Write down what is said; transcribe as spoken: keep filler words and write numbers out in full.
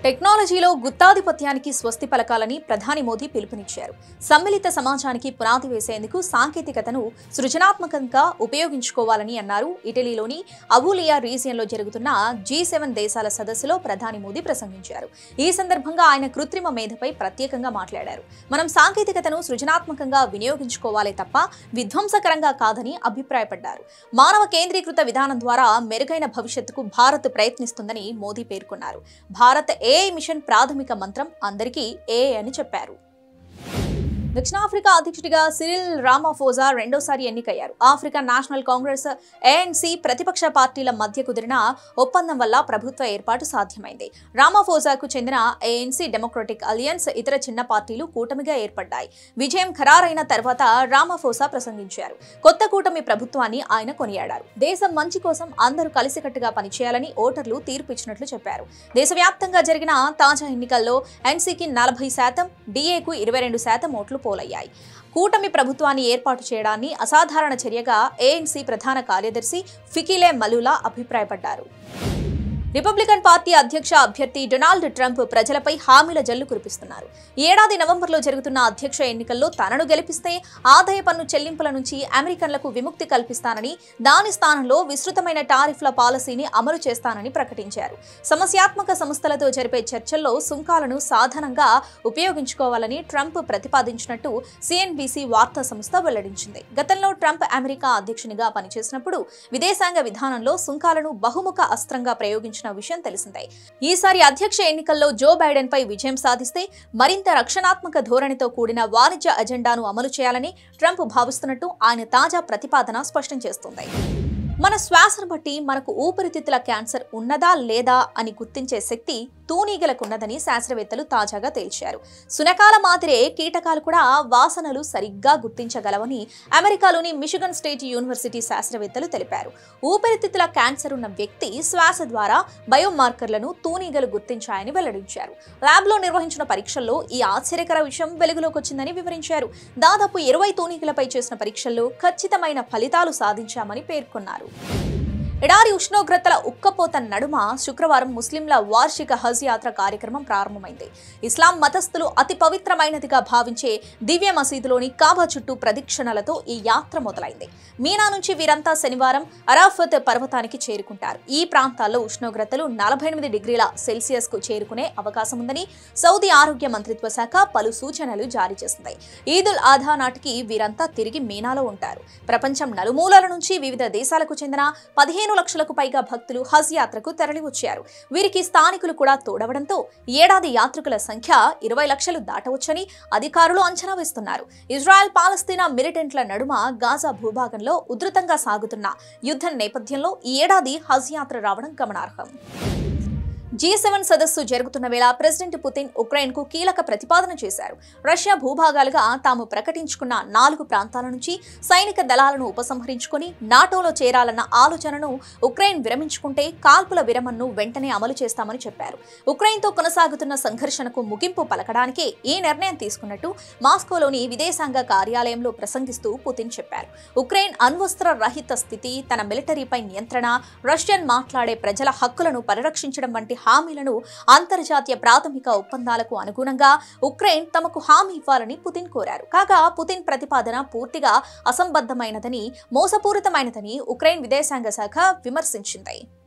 టెక్నాలజీలో గుత్తాధిపత్యానికి స్వస్తి పలకాలని ప్రధాని మోదీ పిలుపునిచ్చారు. సమ్మిళిత సమాజానికి పునాది వేసేందుకు సాంకేతికతను సృజనాత్మకంగా ఉపయోగించుకోవాలని అన్నారు. ఇటలీలోని అబూలియా రీజియన్లో జరుగుతున్న జీ సెవెన్ దేశాల సదస్సులో ప్రధాని మోదీ ప్రసంగించారు. ఈ సందర్భంగా ఆయన కృత్రిమ మేధపై ప్రత్యేకంగా మాట్లాడారు. మనం సాంకేతికతను సృజనాత్మకంగా వినియోగించుకోవాలే తప్ప విధ్వంసకరంగా కాదని అభిప్రాయపడ్డారు. మానవ కేంద్రీకృత విధానం ద్వారా మెరుగైన భవిష్యత్తుకు భారత్ ప్రయత్నిస్తుందని మోదీ పేర్కొన్నారు. భారత్ ఏఐ మిషన్ ప్రాథమిక మంత్రం అందరికీ ఏఐ అని చెప్పారు. దక్షిణాఫ్రికా అధ్యక్షుడిగా సిరిల్ రామాఫోజా రెండోసారి ఎన్నికయ్యారు. ఆఫ్రికన్ నేషనల్ కాంగ్రెస్, ఏఎన్సీ ప్రతిపక్ష పార్టీల మధ్య కుదిరిన ఒప్పందం వల్ల ప్రభుత్వ ఏర్పాటు సాధ్యమైంది. రామాఫోజాకు చెందిన ఏఎన్సీ, డెమోక్రటిక్ అలియన్స్, ఇతర చిన్న పార్టీలు కూటమిగా ఏర్పడ్డాయి. విజయం ఖరారైన తర్వాత రామాఫోసా ప్రసంగించారు. కొత్త కూటమి ప్రభుత్వాన్ని ఆయన కొనియాడారు. దేశం మంచి కోసం అందరూ కలిసికట్టుగా పనిచేయాలని ఓటర్లు తీర్పు ఇచ్చినట్లు చెప్పారు. దేశవ్యాప్తంగా జరిగిన తాజా ఎన్నికల్లో ఎన్సీకి నలభై శాతం, డీఏకు ఇరవై రెండు శాతం ఓట్లు పోలయ్యాయి. కూటమి ప్రభుత్వాన్ని ఏర్పాటు చేయడాన్ని అసాధారణ చర్యగా ఏఎన్సీ ప్రధాన కార్యదర్శి ఫికిలే మలులా అభిప్రాయపడ్డారు. రిపబ్లికన్ పార్టీ అధ్యక్ష అభ్యర్థి డొనాల్డ్ ట్రంప్ ప్రజలపై హామీల జల్లు కురిపిస్తున్నారు. ఏడాది నవంబర్లో జరుగుతున్న అధ్యక్ష ఎన్నికల్లో తనను గెలిపిస్తే ఆదాయ పన్ను చెల్లింపుల నుంచి అమెరికన్లకు విముక్తి కల్పిస్తానని, దాని స్థానంలో విస్తృతమైన టారిఫ్ల పాలసీని అమలు చేస్తానని ప్రకటించారు. సమస్యాత్మక సంస్థలతో జరిపే చర్చల్లో సుంకాలను సాధనంగా ఉపయోగించుకోవాలని ట్రంప్ ప్రతిపాదించినట్టు సిఎన్బిసి వార్తా సంస్థ వెల్లడించింది. గతంలో ట్రంప్ అమెరికా అధ్యక్షునిగా పనిచేసినప్పుడు విదేశాంగ విధానంలో సుంకాలను బహుముఖ అస్త్రంగా ప్రయోగించారు విషయం తెలిసిందే. ఈసారి అధ్యక్ష ఎన్నికల్లో జో బైడెన్ పై విజయం సాధిస్తే మరింత రక్షణాత్మక ధోరణితో కూడిన వాణిజ్య అజెండాను అమలు చేయాలని ట్రంప్ భావిస్తున్నట్టు ఆయన తాజా ప్రతిపాదన స్పష్టం చేస్తుంది. మన శ్వాసను బట్టి మనకు ఊపిరితిత్తుల క్యాన్సర్ ఉన్నదా లేదా అని గుర్తించే శక్తి తూనీగలకున్నదని శాస్త్రవేత్తలు తాజాగా తేల్చారు. సునకాల మాదిరే కీటకాలు కూడా వాసనలు సరిగ్గా గుర్తించగలవని అమెరికాలోని మిషిగన్ స్టేట్ యూనివర్సిటీ శాస్త్రవేత్తలు తెలిపారు. ఊపిరితిత్తుల క్యాన్సర్ ఉన్న వ్యక్తి శ్వాస ద్వారా బయోమార్కర్లను తూనీగలు గుర్తించాయని వెల్లడించారు. ల్యాబ్లో నిర్వహించిన పరీక్షల్లో ఈ ఆశ్చర్యకర విషయం వెలుగులోకి వచ్చిందని వివరించారు. దాదాపు ఇరవై తూనీగలపై చేసిన పరీక్షల్లో ఖచ్చితమైన ఫలితాలు సాధించామని పేర్కొన్నారు. ఎడారి ఉష్ణోగ్రతల ఉక్కపోత నడుమ శుక్రవారం ముస్లింల వార్షిక హజ్ యాత్ర కార్యక్రమం ప్రారంభమైంది. ఇస్లాం మతస్థులు అతి పవిత్రమైనదిగా భావించే దివ్య మసీదులోని కాబా చుట్టూ ప్రదక్షిణలతో ఈ యాత్ర మొదలైంది. మీనా నుంచి వీరంతా శనివారం అరాఫత్ పర్వతానికి చేరుకుంటారు. ఈ ప్రాంతాల్లో ఉష్ణోగ్రతలు నలభై ఎనిమిది డిగ్రీల సెల్సియస్ కు చేరుకునే అవకాశం ఉందని సౌదీ ఆరోగ్య మంత్రిత్వ శాఖ పలు సూచనలు జారీ చేసింది. ఈదుల్ ఆధా నాటికి వీరంతా తిరిగి మీనాలో ఉంటారు. ప్రపంచం నలుమూలల నుంచి వివిధ దేశాలకు చెందిన పదిహేను లక్షలకు పైగా భక్తులు హజ్ యాత్రకు తరలివచ్చారు. వీరికి స్థానికులు కూడా తోడవడంతో ఏడాది యాత్రికుల సంఖ్య ఇరవై లక్షలు దాటవచ్చని అధికారులు అంచనా వేస్తున్నారు. ఇజ్రాయెల్ పాలస్తీనా మిలిటెంట్ల నడుమ గాజా భూభాగంలో ఉధృతంగా సాగుతున్న యుద్ధం నేపథ్యంలో ఈ ఏడాది హజ్ యాత్ర రావడం గమనార్హం. జీ సెవెన్ సదస్సు జరుగుతున్న వేళ ప్రెసిడెంట్ పుతిన్ ఉక్రెయిన్ కు కీలక ప్రతిపాదన చేశారు. రష్యా భూభాగాలుగా తాము ప్రకటించుకున్న నాలుగు ప్రాంతాల నుంచి సైనిక దళాలను ఉపసంహరించుకుని నాటోలో చేరాలన్న ఆలోచనను ఉక్రెయిన్ విరమించుకుంటే కాల్పుల విరమణను వెంటనే అమలు చేస్తామని చెప్పారు. ఉక్రెయిన్తో కొనసాగుతున్న సంఘర్షణకు ముగింపు పలకడానికే ఈ నిర్ణయం తీసుకున్నట్టు మాస్కోలోని విదేశాంగ కార్యాలయంలో ప్రసంగిస్తూ పుతిన్ చెప్పారు. ఉక్రెయిన్ అణ్వస్త్ర రహిత స్థితి, తన మిలిటరీపై నియంత్రణ, రష్యన్ మాట్లాడే ప్రజల హక్కులను పరిరక్షించడం వంటి హామీలను అంతర్జాతీయ ప్రాథమిక ఒప్పందాలకు అనుగుణంగా ఉక్రెయిన్ తమకు హామీ ఇవ్వాలని పుతిన్ కోరారు. కాగా పుతిన్ ప్రతిపాదన పూర్తిగా అసంబద్ధమైనదని, మోసపూరితమైనదని ఉక్రెయిన్ విదేశాంగ శాఖ విమర్శించింది.